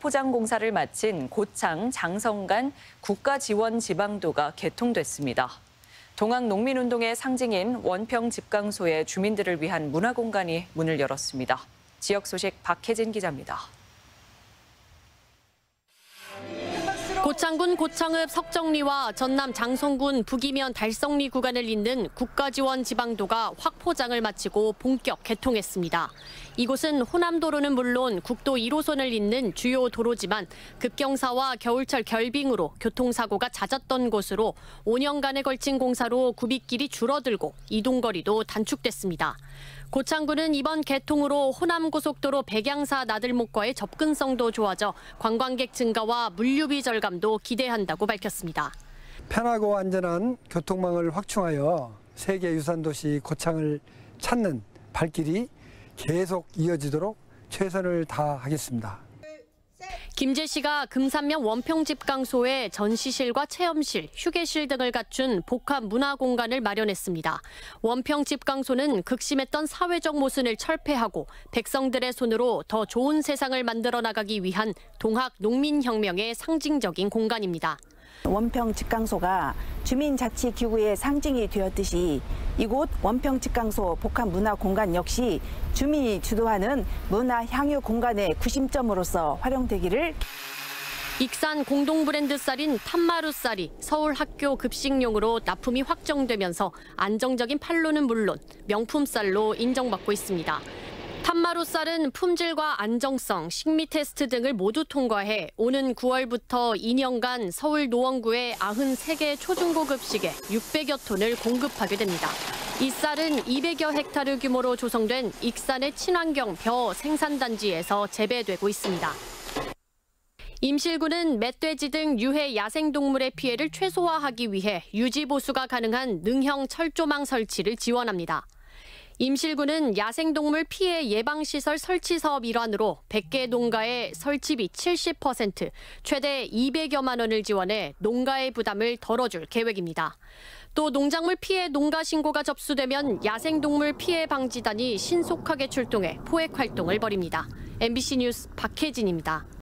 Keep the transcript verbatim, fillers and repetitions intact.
확포장 공사를 마친 고창 장성간 국가지원지방도가 개통됐습니다. 동학농민운동의 상징인 원평집강소의 주민들을 위한 문화공간이 문을 열었습니다. 지역 소식 박혜진 기자입니다. 고창군 고창읍 석정리와 전남 장성군 북이면 달성리 구간을 잇는 국가지원 지방도가 확포장을 마치고 본격 개통했습니다. 이곳은 호남도로는 물론 국도 일 호선을 잇는 주요 도로지만 급경사와 겨울철 결빙으로 교통사고가 잦았던 곳으로 오 년간에 걸친 공사로 굽이길이 줄어들고 이동거리도 단축됐습니다. 고창군은 이번 개통으로 호남고속도로 백양사 나들목과의 접근성도 좋아져 관광객 증가와 물류비 절감도 기대한다고 밝혔습니다. 편하고 안전한 교통망을 확충하여 세계유산도시 고창을 찾는 발길이 계속 이어지도록 최선을 다하겠습니다. 김제시가 금산면 원평집강소에 전시실과 체험실, 휴게실 등을 갖춘 복합 문화공간을 마련했습니다. 원평집강소는 극심했던 사회적 모순을 철폐하고 백성들의 손으로 더 좋은 세상을 만들어 나가기 위한 동학 농민혁명의 상징적인 공간입니다. 원평집강소가 주민자치기구의 상징이 되었듯이 이곳 원평집강소 복합문화공간 역시 주민이 주도하는 문화향유 공간의 구심점으로서 활용되기를. 익산 공동 브랜드 쌀인 탐마루 쌀이 서울 학교 급식용으로 납품이 확정되면서 안정적인 판로는 물론 명품 쌀로 인정받고 있습니다. 탐마루 쌀은 품질과 안정성, 식미 테스트 등을 모두 통과해 오는 구월부터 이 년간 서울 노원구의 구십삼 개 초중고급식에 육백여 톤을 공급하게 됩니다. 이 쌀은 이백여 헥타르 규모로 조성된 익산의 친환경 벼 생산단지에서 재배되고 있습니다. 임실군은 멧돼지 등 유해 야생동물의 피해를 최소화하기 위해 유지보수가 가능한 능형 철조망 설치를 지원합니다. 임실군은 야생동물 피해 예방시설 설치 사업 일환으로 백 개 농가의 설치비 칠십 퍼센트, 최대 이백여만 원을 지원해 농가의 부담을 덜어줄 계획입니다. 또 농작물 피해 농가 신고가 접수되면 야생동물 피해 방지단이 신속하게 출동해 포획 활동을 벌입니다. 엠비씨 뉴스 박혜진입니다.